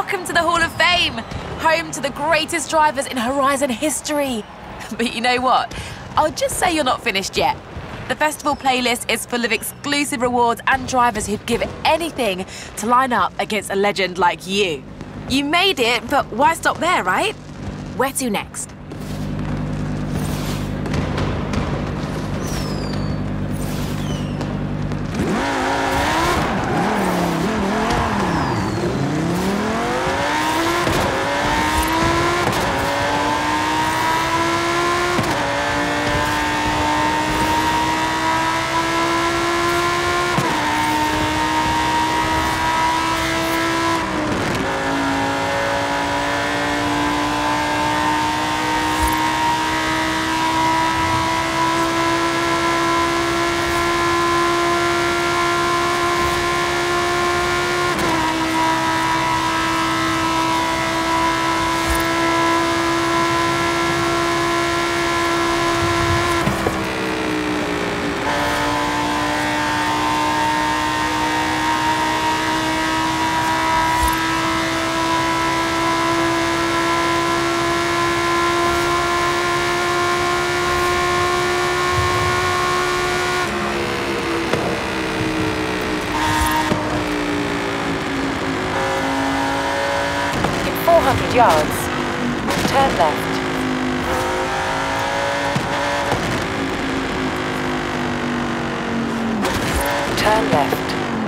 Welcome to the Hall of Fame, home to the greatest drivers in Horizon history. But you know what? I'll just say you're not finished yet. The festival playlist is full of exclusive rewards and drivers who'd give anything to line up against a legend like you. You made it, but why stop there, right? Where to next? Yards. Turn left. Turn left.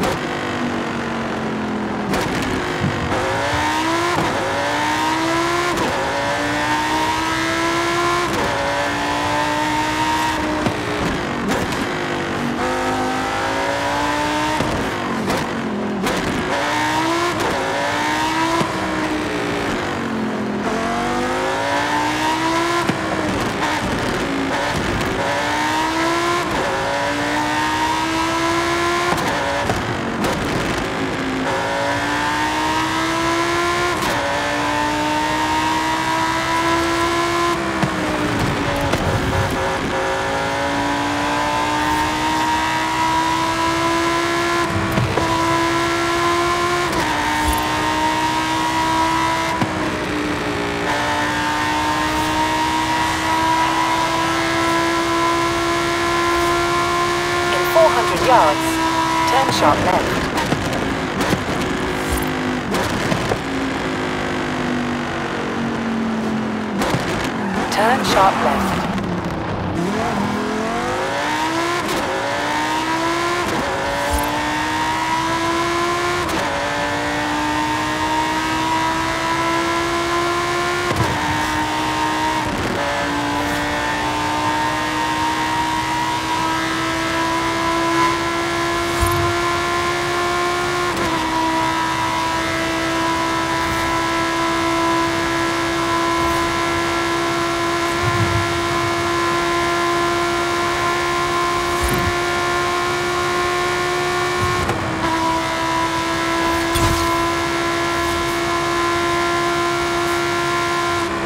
Yards. Turn sharp left. Turn sharp left.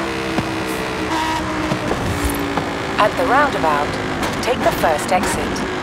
At the roundabout, take the first exit.